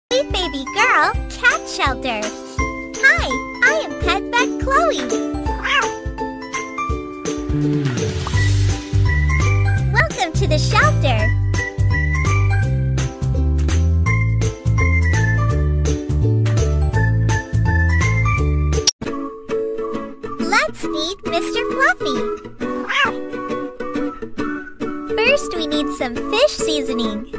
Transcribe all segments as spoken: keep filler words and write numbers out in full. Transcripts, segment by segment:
Sweet baby girl cat shelter. Hi, I am Pet Vet Chloe. Welcome to the shelter. Let's feed Mister Fluffy. First, we need some fish seasoning.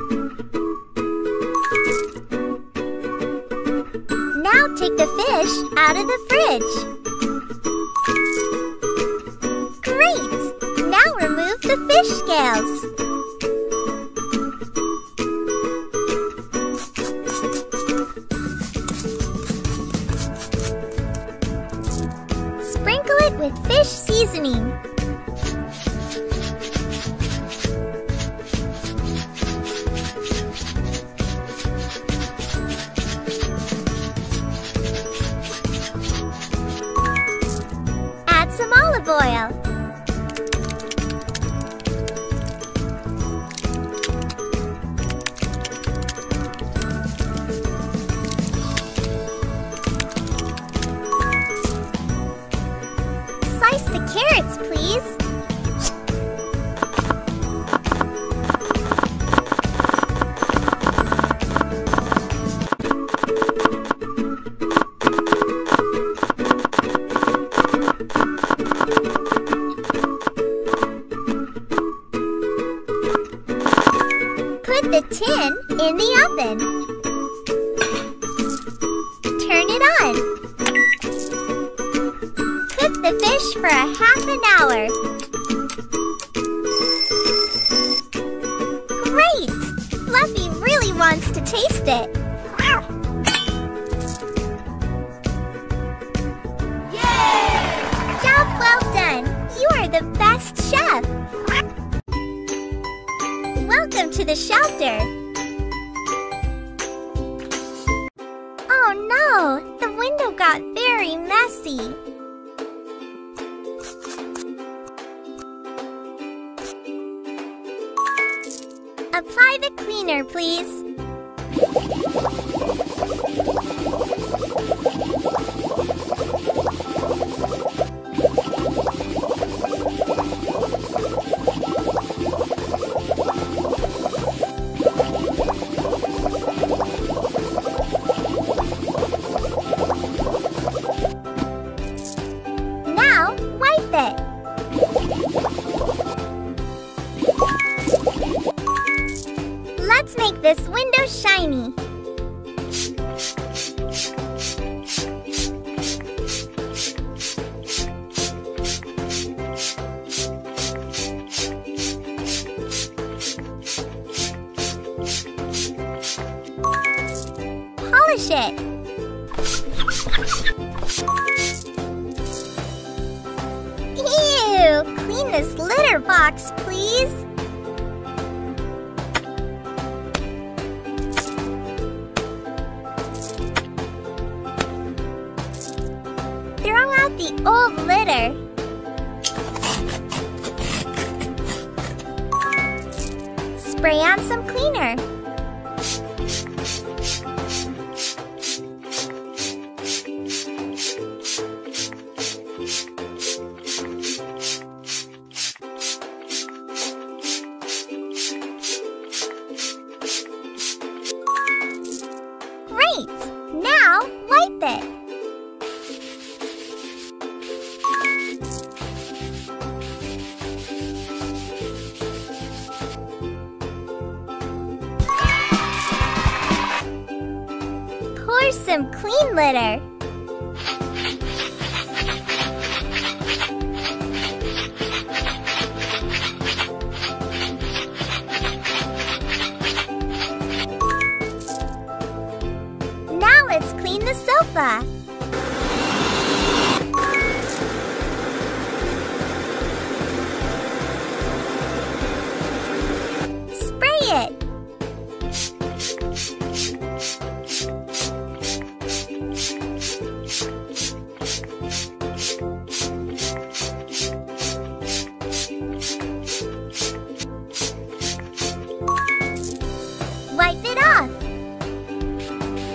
Now take the fish out of the fridge. Great! Now remove the fish scales. Sprinkle it with fish seasoning. Add some olive oil. Slice the carrots, please. Put the tin in the oven. Turn it on. Cook the fish for a half an hour. Great! Fluffy really wants to taste it. Yay! Job well done! You are the best chef! Welcome to the shelter. Oh no! The window got very messy. Apply the cleaner, please. Now, wipe it. Let's make this window shiny. Polish it. Ew! Clean this litter box, please. Throw out the old litter. Spray on some cleaner. Great! Now wipe it. Pour some clean litter. Now let's clean the sofa. Spray it. Wipe it off.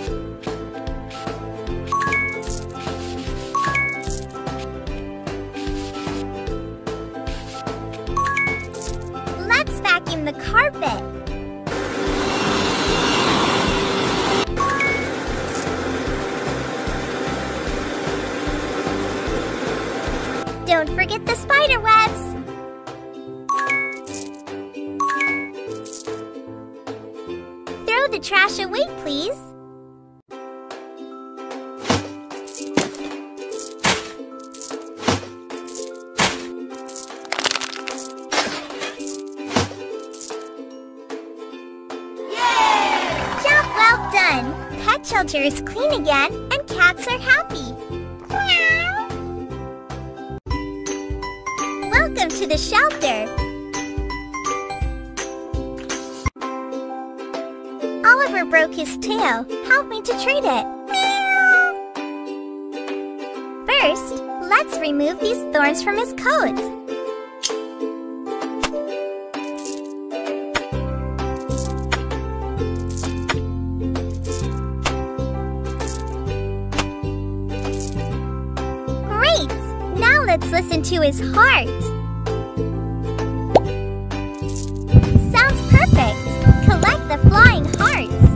Don't forget the spider webs! Throw the trash away, please. Pet shelter is clean again and cats are happy. Meow. Welcome to the shelter. Oliver broke his tail. Help me to treat it. Meow. First, let's remove these thorns from his coat. Let's listen to his heart. Sounds perfect. Collect the flying hearts.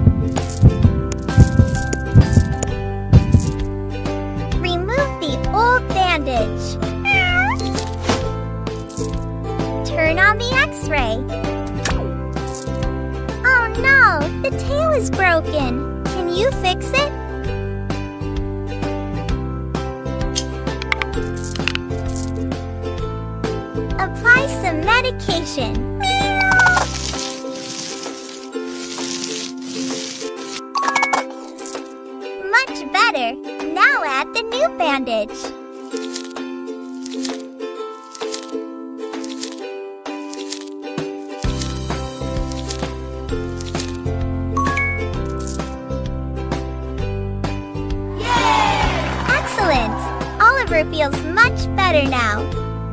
Remove the old bandage. Turn on the X-ray. Oh no, the tail is broken. Can you fix it? Apply some medication. Much better. Now add the new bandage. Yay! Excellent! Oliver feels much better now.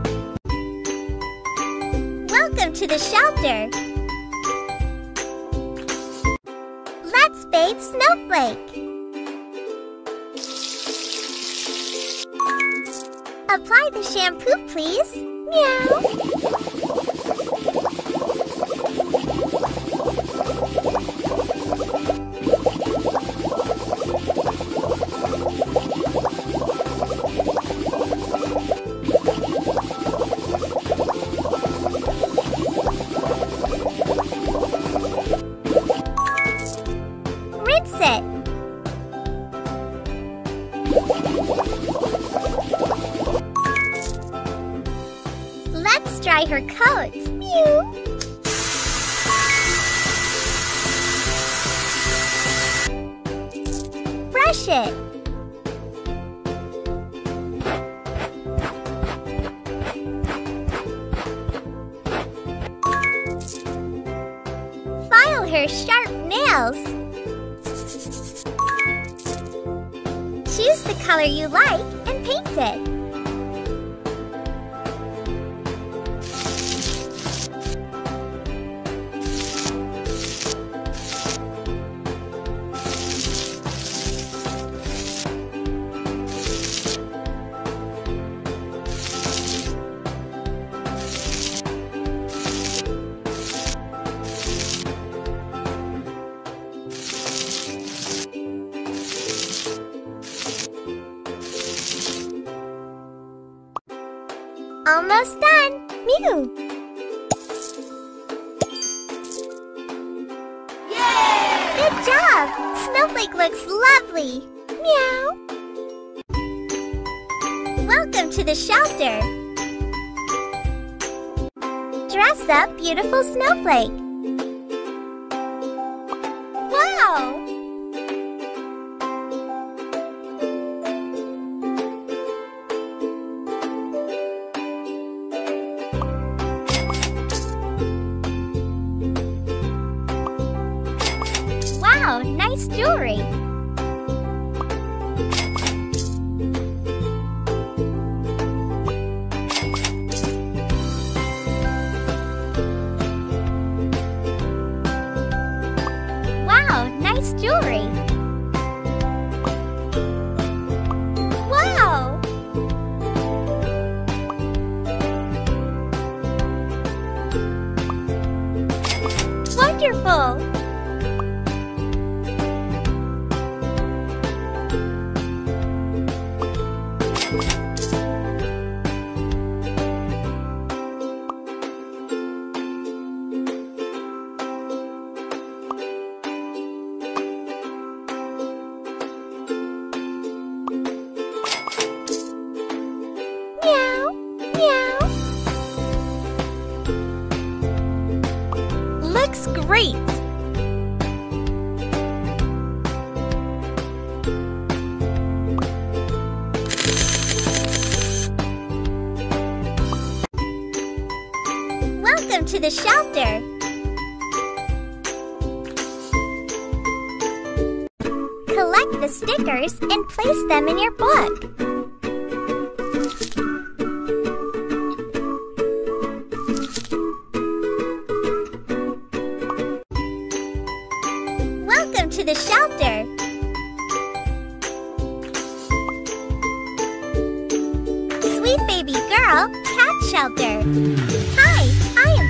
Welcome to the shelter. Let's bathe Snowflake. Apply the shampoo, please. Meow. It. Let's dry her coat. Mew. Brush it. File her sharp nails. Choose the color you like and paint it. Almost done! Mew! Yay! Good job! Snowflake looks lovely! Meow! Welcome to the shelter! Dress up beautiful Snowflake! Wow! Wow, nice jewelry! Wow, nice jewelry! Wow! Wonderful! to the shelter. Collect the stickers and place them in your book. Welcome to the shelter. Sweet baby girl, cat shelter. Hi, I am